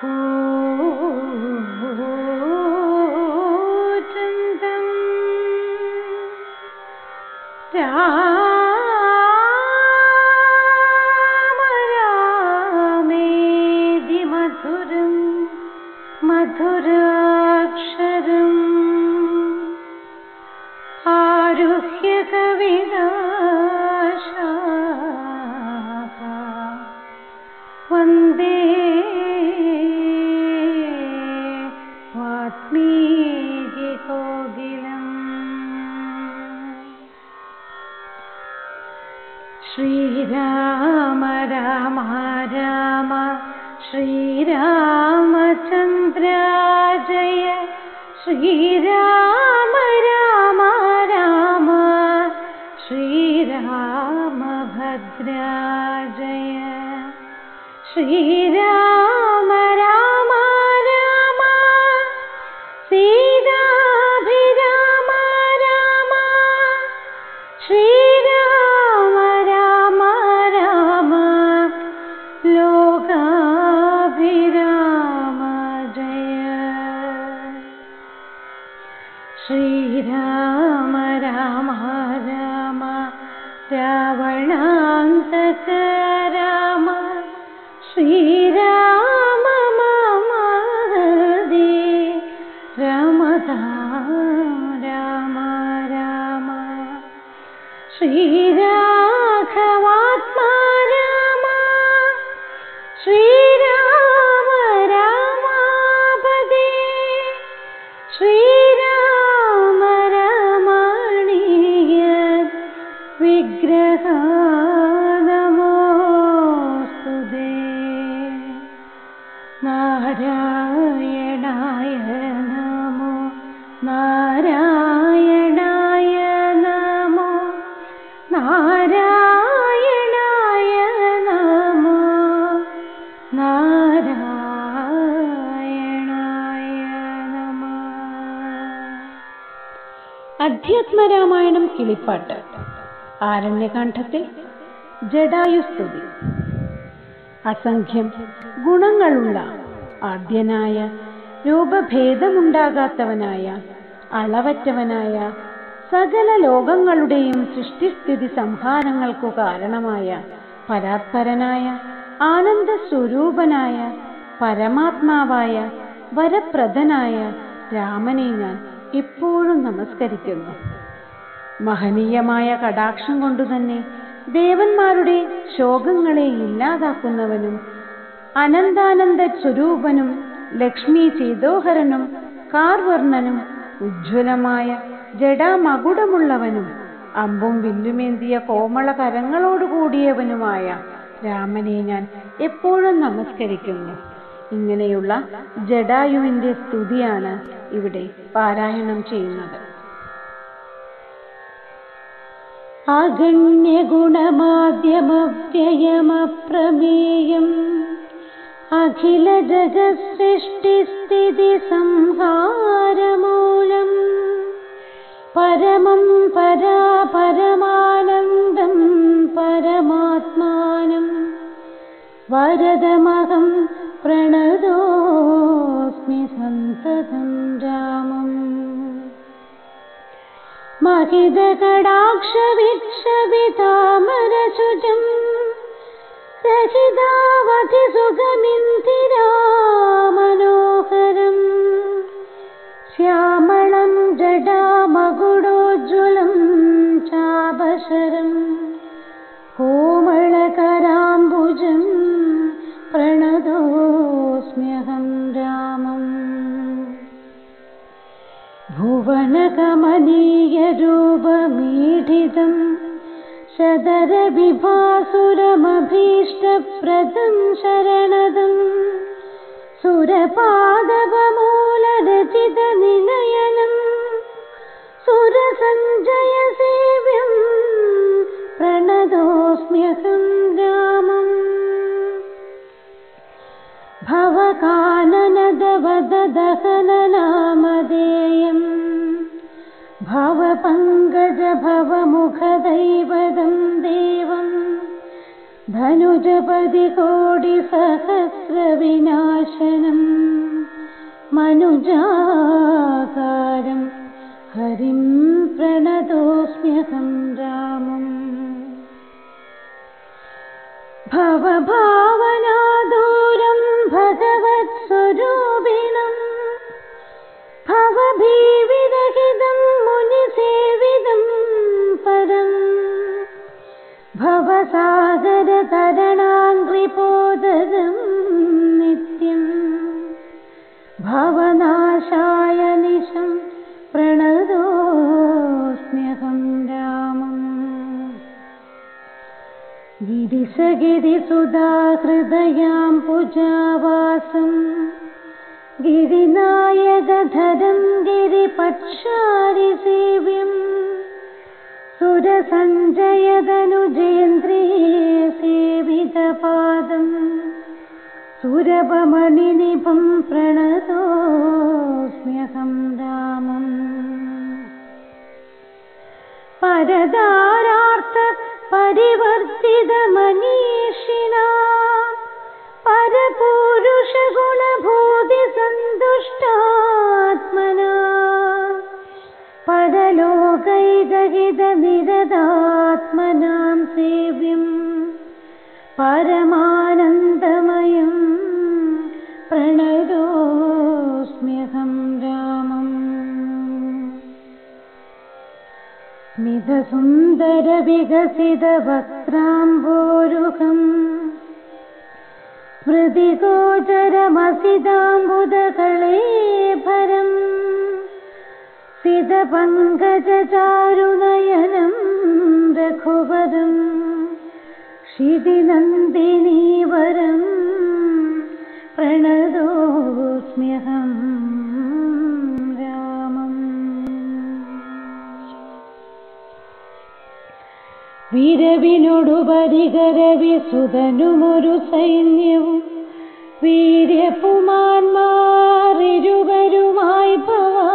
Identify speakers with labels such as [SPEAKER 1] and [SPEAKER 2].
[SPEAKER 1] कूजन्तं राम रामेति मधुरं मधुराक्षरम् आरुह्य कविनाशाः वन्दे वाल्मीकिकोकिलम्। श्रीराम राम राम श्रीरामचन्द्र जय श्रीराम राम राम श्रीरामभद्र जय श्रीराम राम राम सीताभिराम राम श्रीराम राम राम लोकाभिराम जय श्रीराम राम राम रावणान्तक राम श्रीराम मम हृदि रमतां राम राम श्रीराघवात्मा राम श्रीराम रामापदे श्रीराम रमणीय विग्रह नमोस्तुते नारायणाय नमो नारायणाय नमो नारायणाय नमो നാരായണായ നമഃ. അധ്യാത്മരാമായണം കിളിപ്പാട്ട് ആരണ്യകാണ്ഡത്തിൽ ജടായുസ്തുതി. അസംഖ്യം ഗുണങ്ങളുള്ള ആദ്യനായ രൂപഭേദമുണ്ടാകാത്തവനായ അളവറ്റവനായ സകല ലോകങ്ങളുടെയും സൃഷ്ടിസ്ഥിതി സംഹാരങ്ങൾക്കു കാരണമായ പരാത്പരനായ ആനന്ദസ്വരൂപനായ പരമാത്മാവായ വരപ്രദനായ രാമനെ ഞാൻ ഇപ്പോഴും നമസ്കരിക്കുന്നു. മഹനീയമായ കടാക്ഷം കൊണ്ടുതന്നെ ദേവന്മാരുടെ ശോകങ്ങളെ ഇല്ലാതാക്കുന്നവനും അനന്താനന്ദ സ്വരൂപനും ലക്ഷ്മി ചേതോഹരനും കാർവർണ്ണനും ഉജ്ജ്വലമായ ജടാമകുടമുള്ളവനും അമ്പും വില്ലുമേന്തിയ കോമള കരങ്ങളോടുകൂടിയവനുമായ രാമനെ ഞാൻ എപ്പോഴും നമസ്കരിക്കുന്നു. ഇങ്ങനെയുള്ള ജടായുവിന്റെ സ്തുതിയാണ് ഇവിടെ പാരായണം ചെയ്യുന്നത്. അഗണ്യഗുണമാദ്യമവ്യയമപ്രമേയം അഖില ജഗത്സൃഷ്ടിസ്ഥിതി സംഹാരമൂലം പരമം പരമാനന്ദം പരമാത്മാനം വരദമഹം പ്രണതോസ്മി സന്തതം രാമം. महिदकटाक्षवीक्षवितामरशुजं रहितावधि सुगमिन्दिरामनोहरं श्यामलं जडामकुडोज्ज्वलं चापशरं कोमलकराम्बुजं प्रणतोऽस्म्यहं रामम्. भुवनकमनीयरूपमीढितं शतरविभासुरमभीष्टप्रदं शरणदं सुरपादपमूलरचितनिलयनं सुरसञ्जयसेव्यं प्रणतोऽस्म्यहं रामम्. भवकाननदवददहननामधेयं भवपङ्कजभवमुखदैवतं देवं धनुजपदिकोटिसहस्रविनाशनं മനുജാകാരം ഹരിം പ്രണതോസ്മ്യഹം രാമം. ഭവഭാവനാദൂരം ഭഗവത്സ്വരൂപിണം ഭവഭീവിരഹിതം മുനിസേവിതം പരം ഭവസാഗരതരണാംഘ്രിപോദരം നിത്യം ഭവനാശായ നിശം പ്രണതോസ്മ്യഹം രാമം. ഗിരിശഗിരിസുധാഹൃദയാം പുജാവാസം ഗിരിനായകധരം ഗിരിപക്ഷാരിസേവ്യം സുരസഞ്ജയതനുജേന്ദ്രേ സേവിതപാദം സുരഭമണിനിഭം പ്രണതോസ്മ്യഹം രാമം. പരതാരാർത്ഥ പരിവർത്തിതമനീഷിണാ പരപൂരുഷഗുണഭൂതിസന്തുഷ്ടാത്മനാ പരലോകൈകഹിതനിരതാത്മനാം സേവ്യം പരമാനന്ദമയം പ്രണതോസ്മ്യഹം രാമം. സ്മിതസുന്ദരവികസിതവക്ത്രാംബോരുഹം സ്മൃതിഗോചരമസിതാംബുദകളേഭരം സിതപങ്കജചാരുനയനം രഘുവരം ക്ഷിതിനന്ദിനീവരം പ്രണതോസ്മ്യഹം രാമം. വീരവിനൊടുപരികരവിസുതനുമൊരു സൈന്യവും വീര്യപുമാന്മാരിരുവരുമായി ഭവാ